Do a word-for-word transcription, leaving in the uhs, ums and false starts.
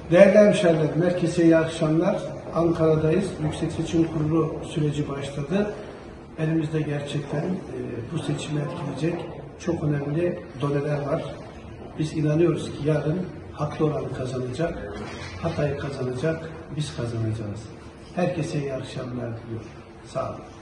Değerli hemşehrilerim, herkese iyi akşamlar. Ankara'dayız. Yüksek Seçim Kurulu süreci başladı. Elimizde gerçekten e, bu seçimi etkileyecek çok önemli doneler var. Biz inanıyoruz ki yarın haklı olan kazanacak, Hatay kazanacak, biz kazanacağız. Herkese iyi akşamlar diliyorum. Sağ olun.